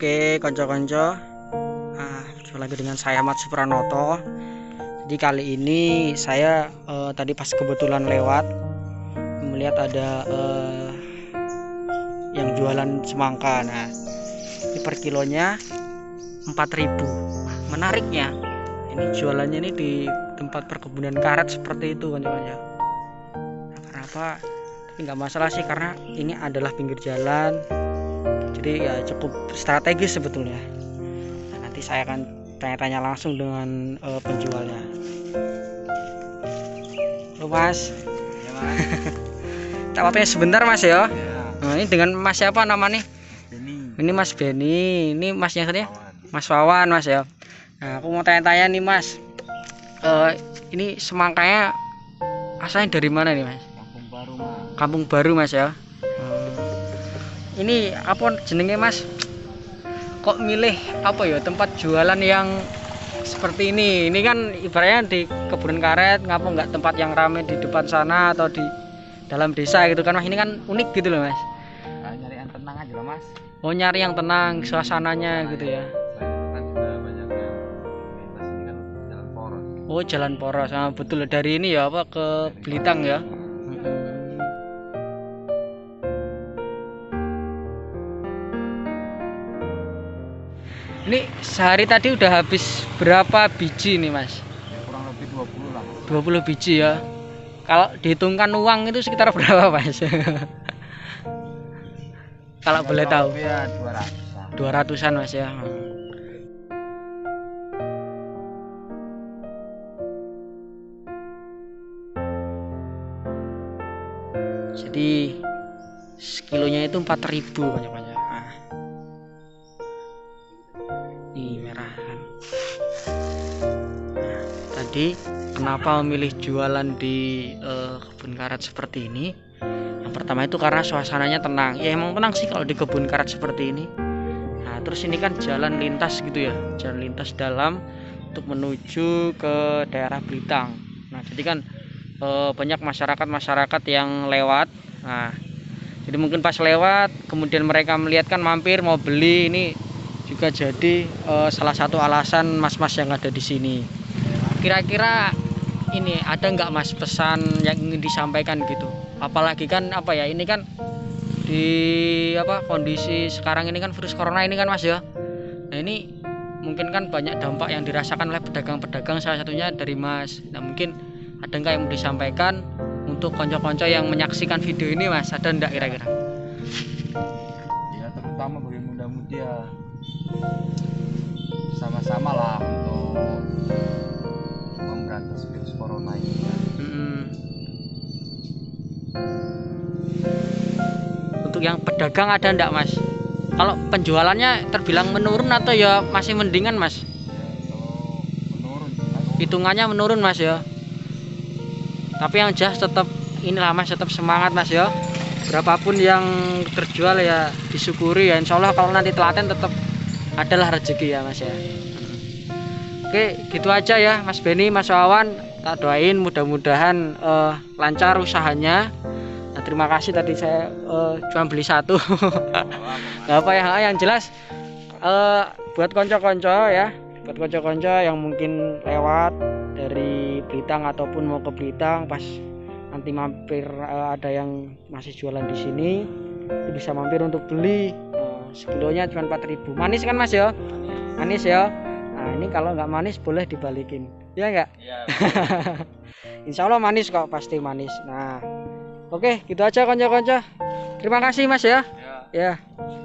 Oke, konco-konco, berjumpa lagi dengan saya Ahmad Supranoto. Jadi kali ini saya tadi pas kebetulan lewat melihat ada yang jualan semangka. Nah, ini per kilonya 4.000. Menariknya, ini jualannya ini di tempat perkebunan karet seperti itu, konco-konco. Nah, kenapa? Tapi nggak masalah sih, karena ini adalah pinggir jalan. Jadi ya cukup strategis sebetulnya. Nah, nanti saya akan tanya-tanya langsung dengan penjualnya. Halo Mas. Ya Mas. Tak apa-apa sebentar Mas ya. Ya. Nah, ini dengan Mas siapa namanya? Beni. Ini Mas Beni. Ini Masnya tadi? Wawan. Mas Wawan Mas ya. Nah, aku mau tanya-tanya nih Mas. Ini semangkanya asalnya dari mana nih Mas? Kampung Baru Mas. Kampung Baru Mas ya. Ini apa jenenge Mas? Kok milih apa ya tempat jualan yang seperti ini? Ini kan ibaratnya di kebun karet, ngapa nggak tempat yang ramai di depan sana atau di dalam desa gitu kan Mas? Ini kan unik gitu loh Mas. Nyari yang tenang aja lah Mas. Oh, nyari yang tenang, suasananya gitu ya. Kan juga banyak yang lintas ini kan jalan poros. Oh, jalan poros. Nah, betul dari ini ya apa ke Belitang ya. Ini sehari tadi udah habis berapa biji nih Mas? Ya, kurang lebih 20 lah. 20 biji ya. Kalau dihitungkan uang itu sekitar berapa Mas? Kalau boleh tahu. Ya 200. 200-an Mas ya. Jadi sekilonya itu 4.000 banyak-banyak. Nah, ini merah kan. Nah, tadi kenapa memilih jualan di kebun karet seperti ini? Yang pertama itu karena suasananya tenang. Ya emang tenang sih kalau di kebun karet seperti ini. Nah, terus ini kan jalan lintas gitu ya, jalan lintas dalam untuk menuju ke daerah Belitang. Nah, jadi kan banyak masyarakat yang lewat. Nah, jadi mungkin pas lewat kemudian mereka melihat kan mampir mau beli, ini juga jadi salah satu alasan mas-mas yang ada di sini. Kira-kira ini ada nggak Mas pesan yang ingin disampaikan gitu? Apalagi kan apa ya, ini kan di apa kondisi sekarang ini kan virus corona ini kan Mas ya. Nah, ini mungkin kan banyak dampak yang dirasakan oleh pedagang-pedagang, salah satunya dari Mas. Nah, mungkin ada nggak yang mau disampaikan untuk konco-konco yang menyaksikan video ini Mas? Ada nggak kira-kira? Ya terutama bagi muda-mudi ya, sama-sama lah untuk memberantas virus corona ini. Untuk yang pedagang ada ndak Mas? Kalau penjualannya terbilang menurun atau ya masih mendingan Mas? Ya, kalau menurun sih Mas. Hitungannya menurun Mas ya. Tapi yang jelas tetap inilah Mas, tetap semangat Mas ya. Berapapun yang terjual ya disyukuri ya. Insya Allah kalau nanti telaten tetap adalah rezeki ya Mas ya. Oke, gitu aja ya Mas Beni, Mas Wawan. Tak doain mudah-mudahan lancar usahanya. Nah, terima kasih tadi saya cuma beli satu. Gak apa ya, yang jelas buat konco-konco ya, buat konco-konco yang mungkin lewat dari Belitang ataupun mau ke Belitang, pas nanti mampir ada yang masih jualan di sini, bisa mampir untuk beli. Sekilonya cuma 4.000. Manis kan Mas ya? Manis ya. Nah, ini kalau nggak manis boleh dibalikin, ya nggak? Iya. Insya Allah manis kok, pasti manis. Nah, oke, gitu aja konco-konco. Terima kasih Mas ya. Ya. Ya.